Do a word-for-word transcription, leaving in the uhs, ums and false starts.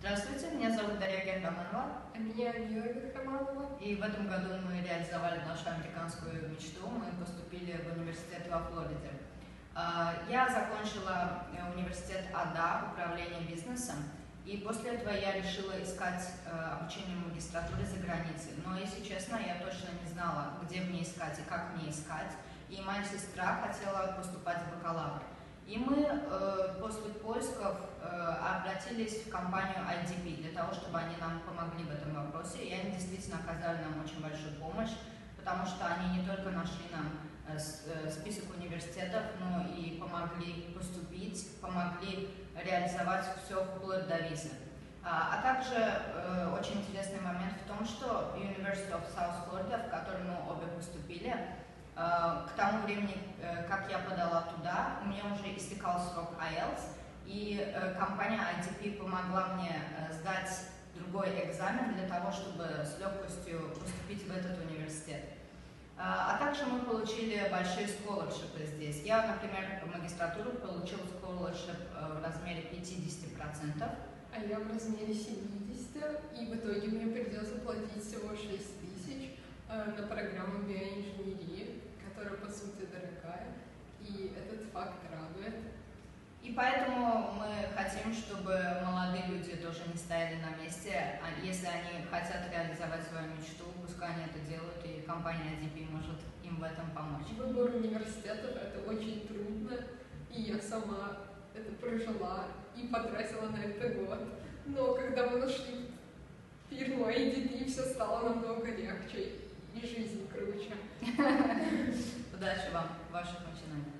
Здравствуйте, меня зовут Дарья Германова. А меня Георгия Романова. И в этом году мы реализовали нашу американскую мечту. Мы поступили в университет во Флориде. Я закончила университет АДА, управление бизнесом. И после этого я решила искать обучение в магистратуре за границей. Но, если честно, я точно не знала, где мне искать и как мне искать. И моя сестра хотела поступать в бакалавр. И мы э, после поисков э, обратились в компанию ай ди пи для того, чтобы они нам помогли в этом вопросе. И они действительно оказали нам очень большую помощь, потому что они не только нашли нам э, список университетов, но и помогли поступить, помогли реализовать все вплоть до визы. А, а также э, очень интересный момент в том, что University of South Florida, в который мы обе поступили, к тому времени, как я подала туда, у меня уже истекал срок ай эл ти эс, и компания ай ди пи помогла мне сдать другой экзамен для того, чтобы с легкостью поступить в этот университет. А также мы получили большие сколоршипы здесь. Я, например, в магистратуру получила сколоршип в размере пятьдесят процентов. А я в размере семидесяти процентов, и в итоге мне придется платить всего шесть тысяч на программу биоинженерии, которая, по сути, дорогая, и этот факт радует. И поэтому мы хотим, чтобы молодые люди тоже не стояли на месте. Если они хотят реализовать свою мечту, пускай они это делают, и компания ай ди пи может им в этом помочь. Выбор университетов – это очень трудно, и я сама это прожила и потратила на это год. Но когда мы нашли фирму ай ди пи, все стало намного легче. И жизнь круче. Удачи вам в ваших начинаниях.